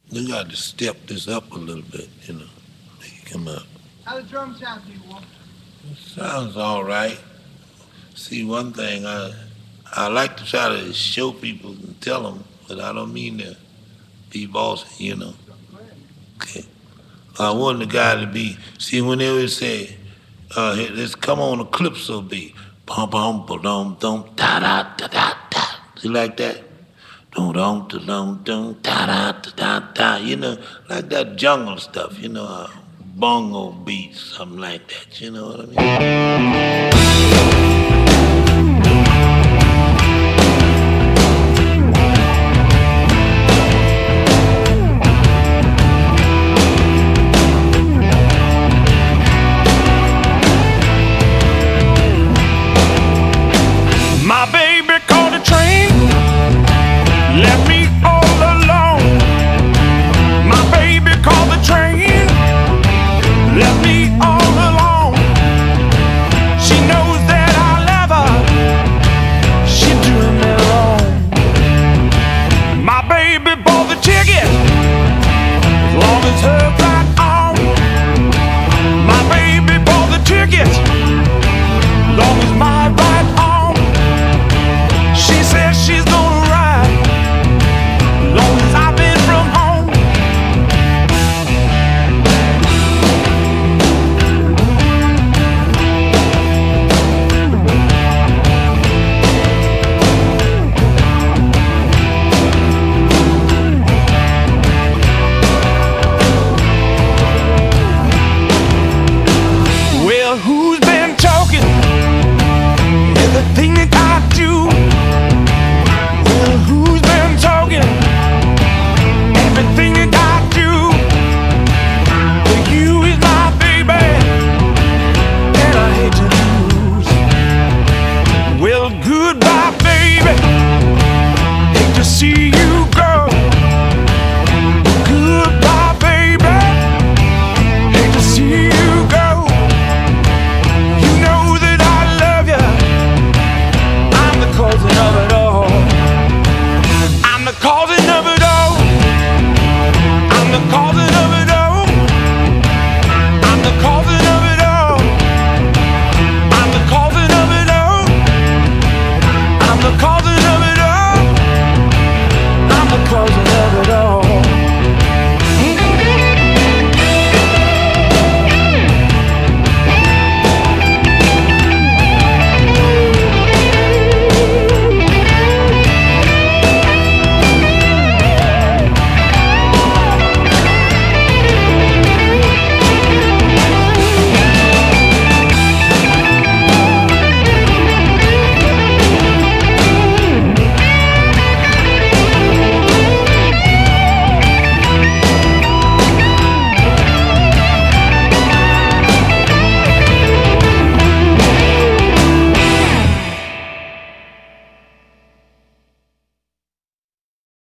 We got to step this up a little bit, make it come up. How the drums sound to you, Wolf? Sounds all right. See, one thing, I like to try to show people and tell them, but I don't mean to be bossy. Okay. I want the guy to be, see, when they always say, hey, let's come on a calypso beat. Bum bum ba dum dum da da da da da. See like that? Dum dum da dum dum da da da da da. Like that jungle stuff, bongo beats, something like that. You know what I mean? My baby called a train, left me all alone. My baby called the train, left me all alone. She knows that I love her, she doing me wrong. My baby bought the ticket, as long as her